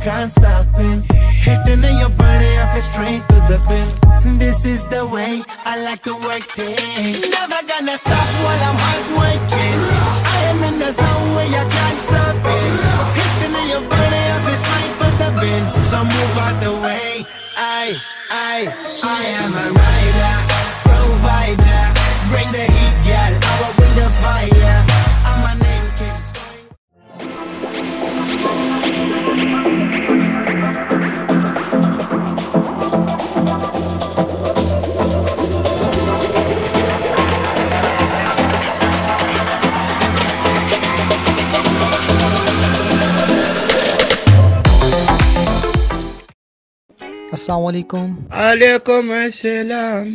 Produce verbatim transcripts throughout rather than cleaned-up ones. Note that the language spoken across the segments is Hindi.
can't stop it. Hitting in your body, I feel straight to the pin. This is the way I like to work things. Never gonna stop while I'm hard working. I am in the zone where you can't stop it. Hitting in your body, I feel straight to the pin. So move out the way. I, I, I am a rider, provider. Bring the heat, girl. I will bring the fire. And my name keeps going. अस्सलाम वालेकुम। अलैकुम अस्सलाम।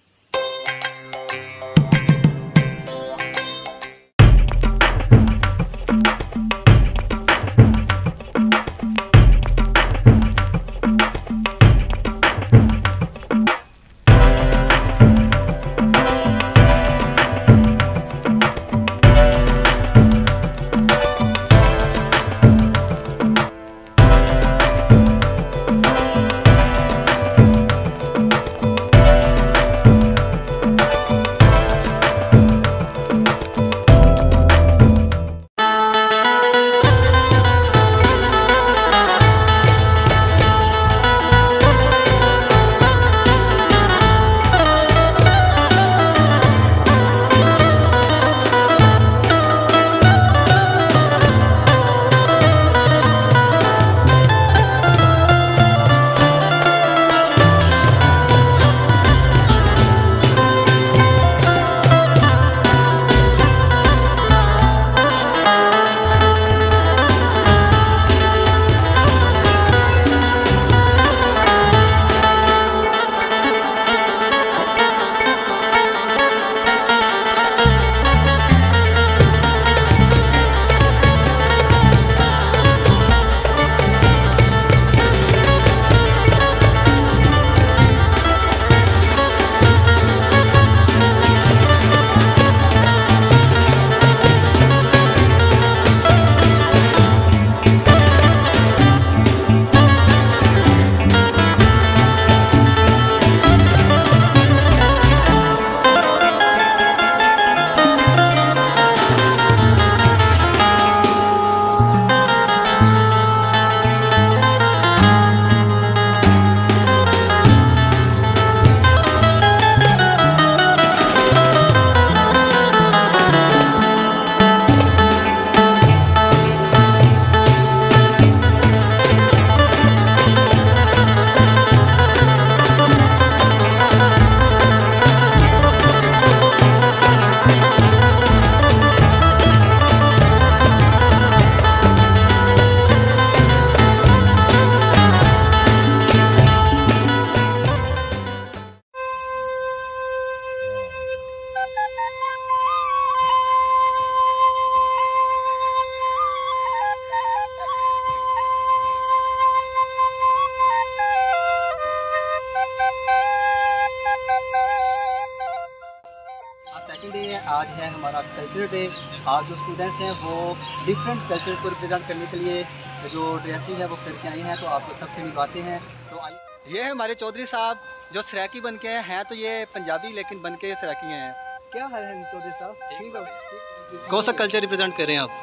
आज है हमारा कल्चर डे। आज जो स्टूडेंट्स हैं वो डिफरेंट कल्चर्स को रिप्रेजेंट करने के लिए जो ड्रेसिंग है वो करके आए हैं, तो आपको सबसे मिलवाते हैं। तो ये है हमारे चौधरी साहब जो सराकी बन के हैं, तो ये पंजाबी लेकिन बन के सराकी हैं। क्या हाल है चौधरी साहब? ठीक हो? कौन सा कल्चर रिप्रेजेंट कर रहे हैं आप?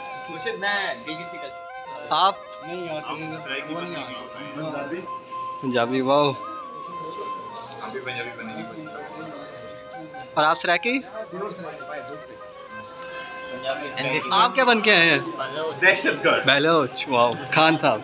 आप पंजाबी। वाह। और आप सराकी? आप क्या बन के आए हैं? दहशतगर्द। बलोच। वाह। खान साहब।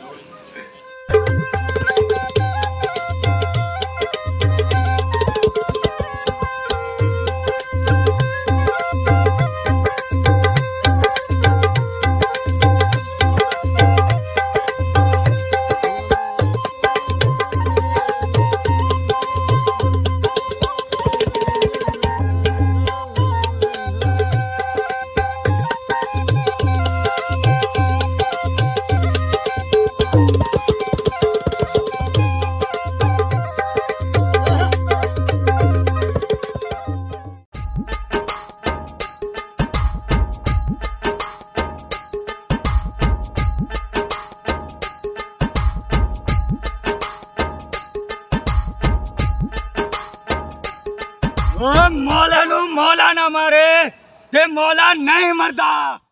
ओ मौला नू मौला ना मारे ते मौला नहीं मरदा।